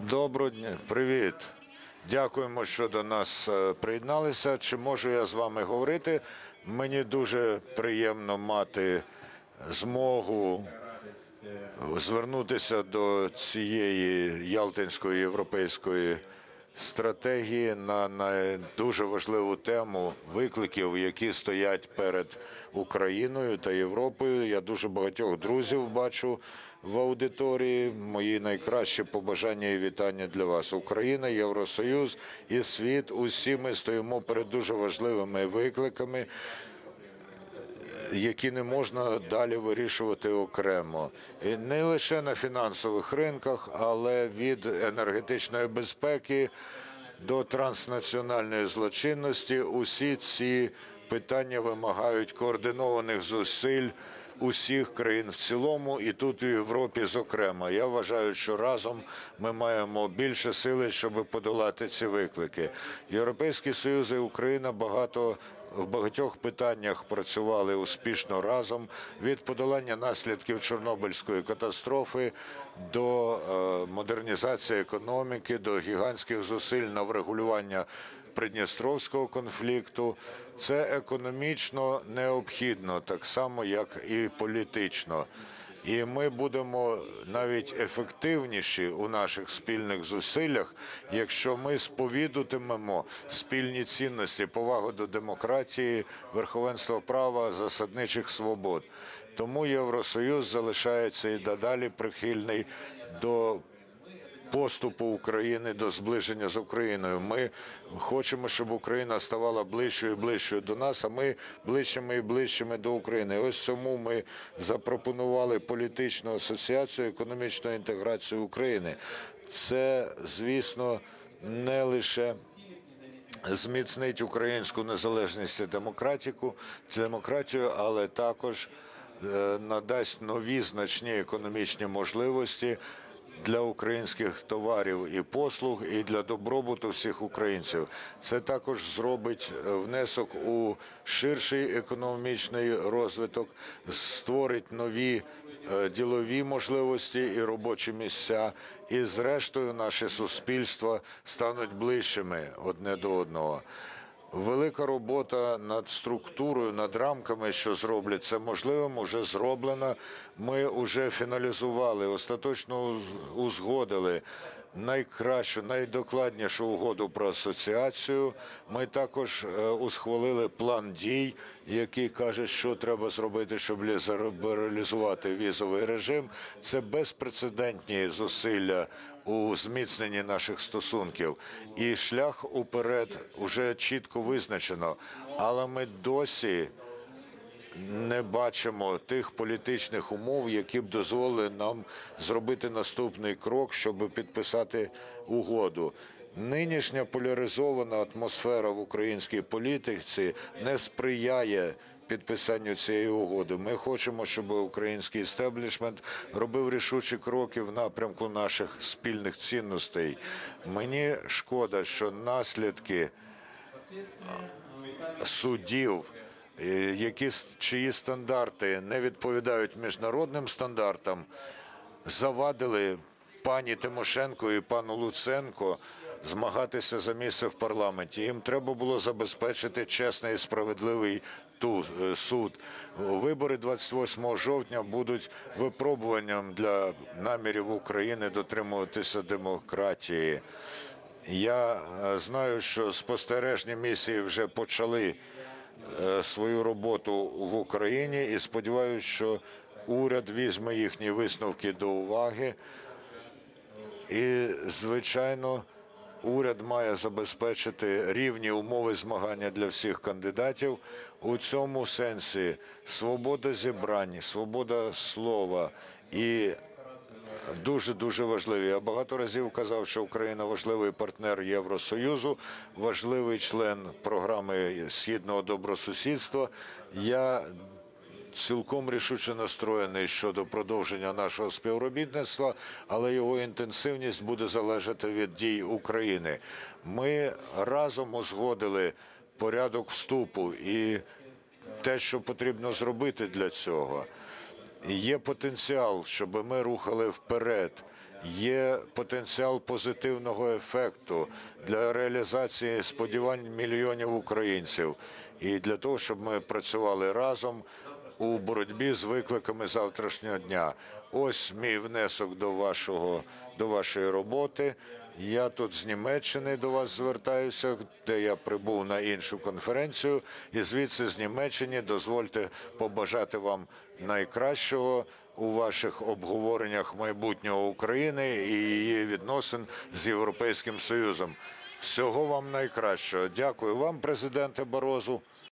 Доброго дня, привіт. Дякуємо, що до нас приєдналися. Чи можу я з вами говорити? Мені дуже приємно мати змогу звернутися до цієї Ялтинської європейської стратегії на дуже важливу тему викликів, які стоять перед Україною та Європою. Я дуже багатьох друзів бачу в аудиторії. Мої найкращі побажання і вітання для вас. Україна, Євросоюз і світ – усі ми стоїмо перед дуже важливими викликами, які не можна далі вирішувати окремо. І не лише на фінансових ринках, але від енергетичної безпеки до транснаціональної злочинності. Усі ці питання вимагають координованих зусиль усіх країн в цілому, і тут у Європі зокрема. Я вважаю, що разом ми маємо більше сили, щоб подолати ці виклики. Європейський Союз і Україна в багатьох питаннях працювали успішно разом, від подолання наслідків Чорнобильської катастрофи до модернізації економіки, до гігантських зусиль на врегулювання Придністровського конфлікту. Це економічно необхідно, так само, як і політично. І ми будемо навіть ефективніші у наших спільних зусиллях, якщо ми сповідуватимемо спільні цінності, повагу до демократії, верховенства права, засадничих свобод. Тому Євросоюз залишається і надалі прихильний до поступу України, до зближення з Україною. Ми хочемо, щоб Україна ставала ближчою і ближчою до нас, а ми ближчими і ближчими до України. Ось цьому ми запропонували політичну асоціацію, економічну інтеграцію України. Це, звісно, не лише зміцнить українську незалежність і демократію, але також надасть нові значні економічні можливості для українських товарів і послуг, і для добробуту всіх українців. Це також зробить внесок у ширший економічний розвиток, створить нові ділові можливості і робочі місця, і зрештою наші суспільства стануть ближчими одне до одного. Велика робота над структурою, над рамками, що зроблять це можливим, уже зроблена. Ми вже фіналізували, остаточно узгодили найкращу, найдокладнішу угоду про асоціацію. Ми також усхвалили план дій, який каже, що треба зробити, щоб лібералізувати візовий режим. Це безпрецедентні зусилля у зміцненні наших стосунків. І шлях уперед уже чітко визначено. Але ми досі не бачимо тих політичних умов, які б дозволили нам зробити наступний крок, щоб підписати угоду. Нинішня поляризована атмосфера в українській політиці не сприяє підписанню цієї угоди. Ми хочемо, щоб український істеблішмент робив рішучі кроки в напрямку наших спільних цінностей. Мені шкода, що наслідки судів, чиї стандарти не відповідають міжнародним стандартам, завадили пані Тимошенко і пану Луценко змагатися за місце в парламенті. Їм треба було забезпечити чесний і справедливий суд. Вибори 28 жовтня будуть випробуванням для намірів України дотримуватися демократії. Я знаю, що спостережні місії вже почали свою роботу в Україні і сподіваюся, що уряд візьме їхні висновки до уваги. І, звичайно, уряд має забезпечити рівні умови змагання для всіх кандидатів. У цьому сенсі свобода зібрань, свобода слова і дуже важливі. Я багато разів казав, що Україна важливий партнер Євросоюзу, важливий член програми Східного добросусідства. Я цілком рішуче настроєний щодо продовження нашого співробітництва, але його інтенсивність буде залежати від дій України. Ми разом узгодили порядок вступу і те, що потрібно зробити для цього. Є потенціал, щоб ми рухали вперед є потенціал позитивного ефекту для реалізації сподівань мільйонів українців і для того, щоб ми працювали разом у боротьбі з викликами завтрашнього дня. Ось мій внесок до вашої роботи. Я тут з Німеччини до вас звертаюся, де я прибув на іншу конференцію. І звідси з Німеччини дозвольте побажати вам найкращого у ваших обговореннях майбутнього України і її відносин з Європейським Союзом. Всього вам найкращого. Дякую вам, президенте Барозу.